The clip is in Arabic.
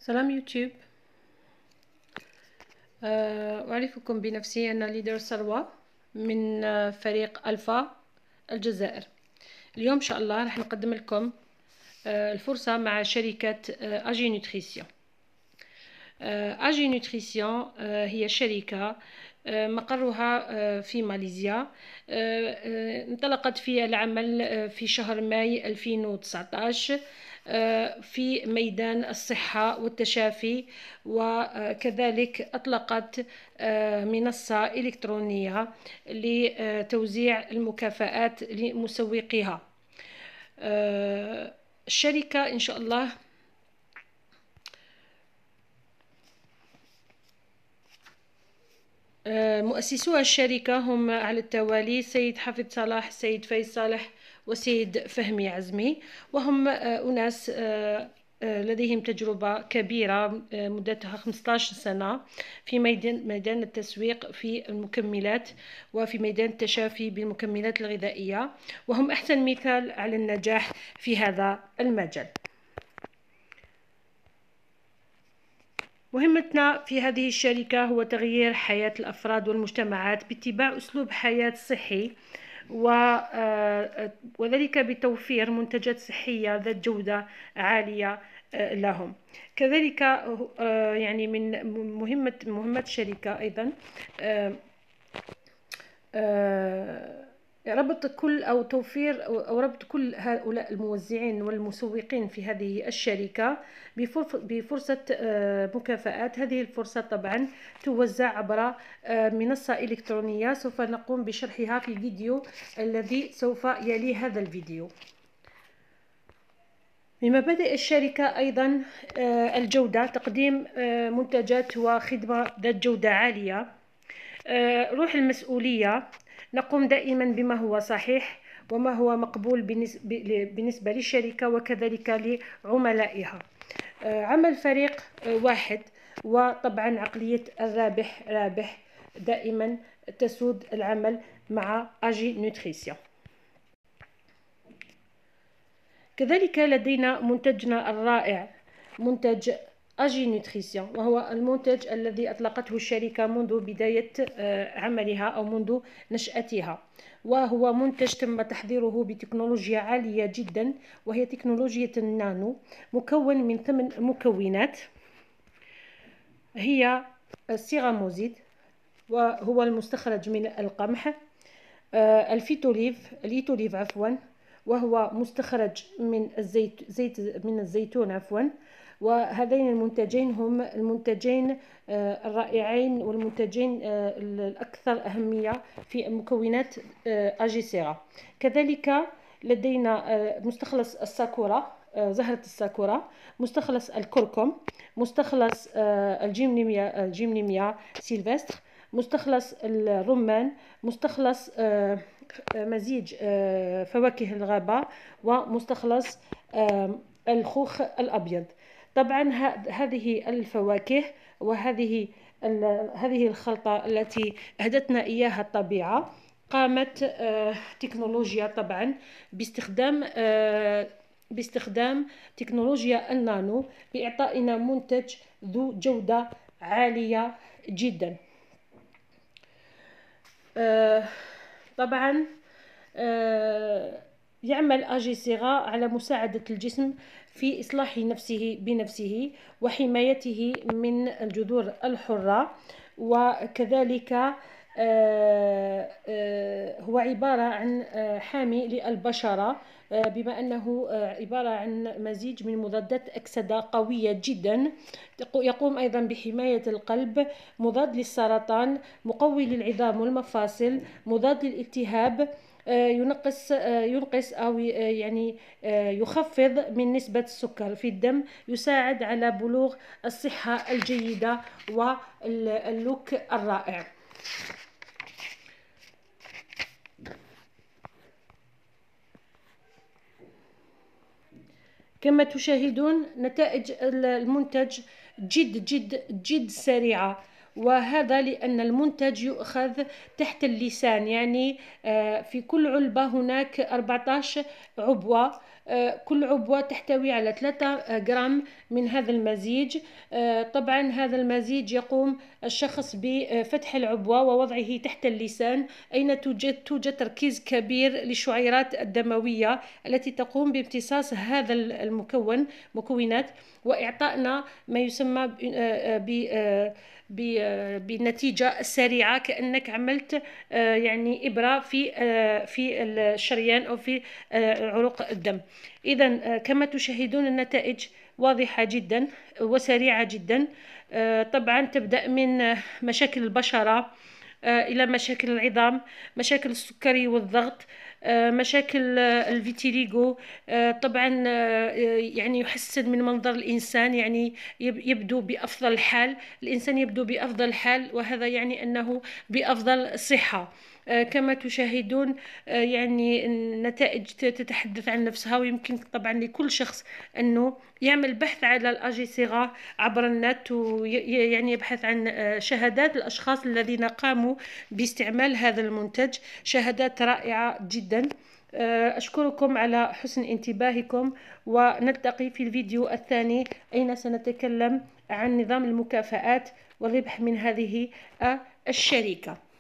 سلام يوتيوب. أعرفكم بنفسي، أنا ليدر سروة من فريق ألفا الجزائر. اليوم إن شاء الله راح نقدم لكم الفرصة مع شركة أجي نوتريسيون. أجي نوتريسيون هي شركة مقرها في ماليزيا. انطلقت في العمل في شهر ماي 2019 في ميدان الصحة والتشافي، وكذلك أطلقت منصة إلكترونية لتوزيع المكافآت لمسوقيها. الشركة إن شاء الله مؤسسو الشركة هم على التوالي سيد حفيظ صلاح، سيد فايز صالح، وسيد فهمي عزمي، وهم أناس لديهم تجربة كبيرة مدتها 15 سنة في ميدان التسويق في المكملات وفي ميدان التشافي بالمكملات الغذائية، وهم أحسن مثال على النجاح في هذا المجال. مهمتنا في هذه الشركة هو تغيير حياة الأفراد والمجتمعات باتباع أسلوب حياة صحي، وذلك بتوفير منتجات صحية ذات جودة عالية لهم. كذلك يعني من مهمة الشركة أيضا ربط كل أو توفير أو ربط كل هؤلاء الموزعين والمسوقين في هذه الشركة بفرصة مكافآت. هذه الفرصة طبعا توزع عبر منصة إلكترونية سوف نقوم بشرحها في الفيديو الذي سوف يلي هذا الفيديو. من مبادئ الشركة أيضا الجودة، تقديم منتجات وخدمة ذات جودة عالية. روح المسؤولية، نقوم دائما بما هو صحيح وما هو مقبول بالنسبة للشركة وكذلك لعملائها. عمل فريق واحد، وطبعا عقلية الرابح رابح دائما تسود العمل مع أجي نوتريسيون. كذلك لدينا منتجنا الرائع، منتج أجي نوتريسيون، وهو المنتج الذي أطلقته الشركة منذ بداية عملها أو منذ نشأتها، وهو منتج تم تحضيره بتكنولوجيا عالية جدا، وهي تكنولوجيا النانو، مكون من 8 مكونات، هي السيغاموزيد وهو المستخرج من القمح، الإيتوليف وهو مستخرج من الزيتون وهذين المنتجين هم المنتجين الرائعين والمنتجين الأكثر أهمية في مكونات أجيسيرا. كذلك لدينا مستخلص الساكورا، زهرة الساكورا، مستخلص الكركم، مستخلص الجيمنيميا سيلفستر، مستخلص الرمان، مستخلص مزيج فواكه الغابة، ومستخلص الخوخ الأبيض. طبعا هذه الفواكه وهذه الخلطة التي أهدتنا إياها الطبيعة قامت تكنولوجيا طبعا باستخدام تكنولوجيا النانو بإعطائنا منتج ذو جودة عالية جدا. طبعا يعمل أجيسيرا على مساعدة الجسم في إصلاح نفسه بنفسه وحمايته من الجذور الحرة، وكذلك هو عبارة عن حامي للبشرة، بما أنه عبارة عن مزيج من مضادات أكسدة قوية جدا، يقوم أيضا بحماية القلب، مضاد للسرطان، مقوي للعظام والمفاصل، مضاد للالتهاب، ينقص أو يعني يخفض من نسبة السكر في الدم، يساعد على بلوغ الصحة الجيدة واللوك الرائع. كما تشاهدون نتائج المنتج جد جد جد سريعة، وهذا لأن المنتج يؤخذ تحت اللسان، يعني في كل علبة هناك 14 عبوة كل عبوة تحتوي على 3 جرام من هذا المزيج. طبعا هذا المزيج يقوم الشخص بفتح العبوة ووضعه تحت اللسان، أين توجد تركيز كبير للشعيرات الدموية التي تقوم بامتصاص هذا مكونات، وإعطائنا ما يسمى بالنتيجة السريعة، كأنك عملت يعني إبرة في الشريان أو في عروق الدم. إذا كما تشاهدون النتائج واضحة جدا وسريعة جدا. طبعا تبدأ من مشاكل البشرة إلى مشاكل العظام، مشاكل السكري والضغط، مشاكل الفيتيليغو. طبعا يعني يحسن من منظر الإنسان، يعني يبدو بأفضل حال، الإنسان يبدو بأفضل حال، وهذا يعني أنه بأفضل صحة. كما تشاهدون يعني النتائج تتحدث عن نفسها، ويمكن طبعا لكل شخص أنه يعمل بحث على الأجي صيغة عبر النت، ويعني يبحث عن شهادات الأشخاص الذين قاموا باستعمال هذا المنتج، شهادات رائعة جدا. أشكركم على حسن انتباهكم، ونلتقي في الفيديو الثاني أين سنتكلم عن نظام المكافآت والربح من هذه الشركة.